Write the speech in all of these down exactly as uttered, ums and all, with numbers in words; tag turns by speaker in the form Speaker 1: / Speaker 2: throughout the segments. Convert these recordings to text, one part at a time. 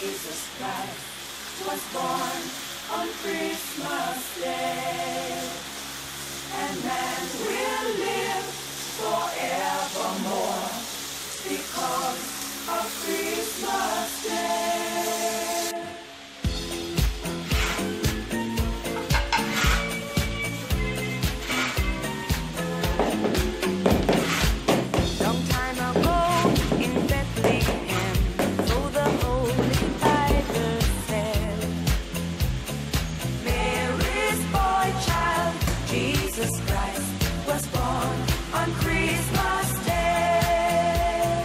Speaker 1: Jesus Christ was born on Christmas Day, and man will live forevermore because of Christmas Day.
Speaker 2: Long time ago in Bethlehem, so the Holy Bible said, Mary's boy child, Jesus Christ, was born on Christmas Day.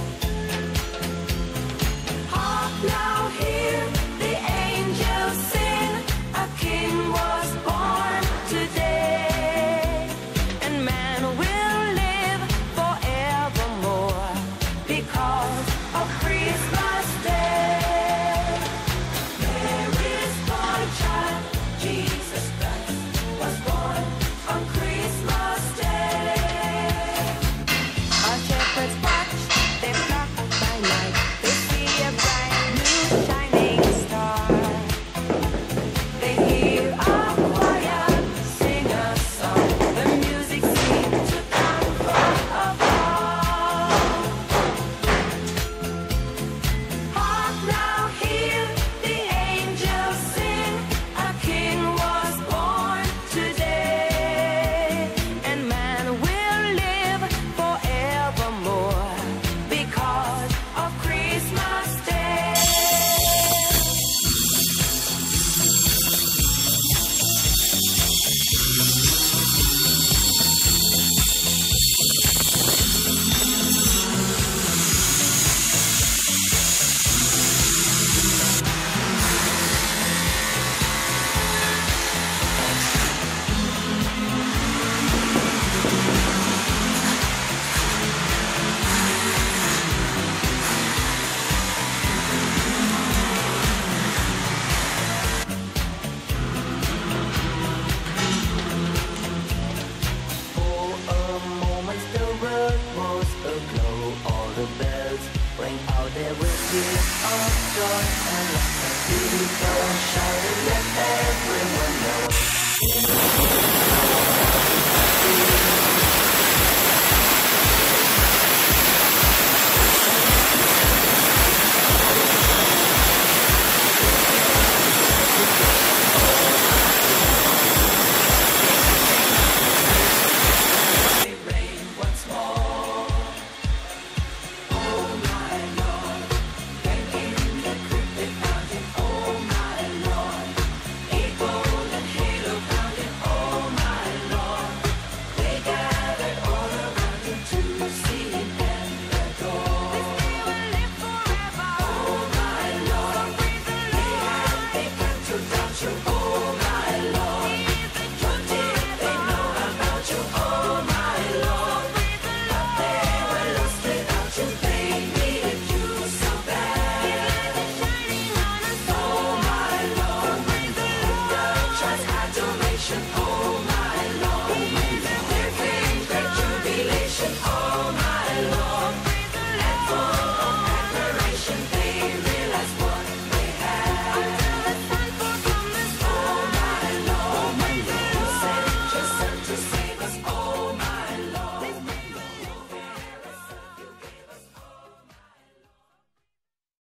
Speaker 2: Hark now, hear the angels sing, a king was born today, and man will live forevermore because of Christmas Day. Mary's boy child, Jesus Christ, was born on Christmas Day. Our shepherds watch their flock by night. They see a bright new shining star. They hear a choir sing a song. The music seems to come from afar. Hark now, hear the angels sing. A king was born today, and man will live forevermore because of Christmas Day.
Speaker 3: For a moment the world was aglow. All the bells rang out their whistles of joy, and like a people shouted, let everyone know.